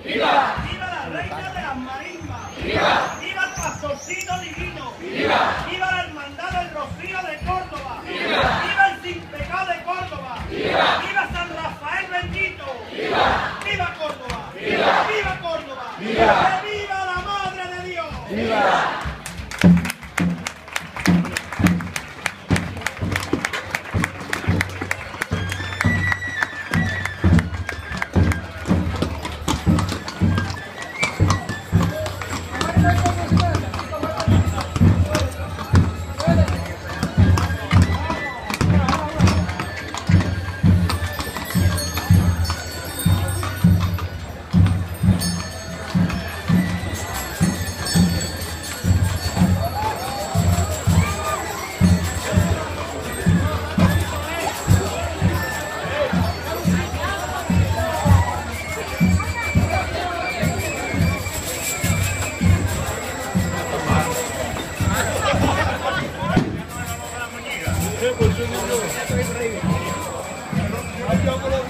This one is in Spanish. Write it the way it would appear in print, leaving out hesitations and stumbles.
¡Viva! ¡Viva la reina de las marismas! ¡Viva! ¡Viva el pastorcito divino! ¡Viva! ¡Viva la hermandad del Rocío de Córdoba! ¡Viva! ¡Viva el sin pecado de Córdoba! ¡Viva! ¡Viva San Rafael bendito! ¡Viva! ¡Viva Córdoba! ¡Viva! ¡Viva Córdoba! ¡Viva! ¡Que viva la Madre de Dios! ¡Viva! Yo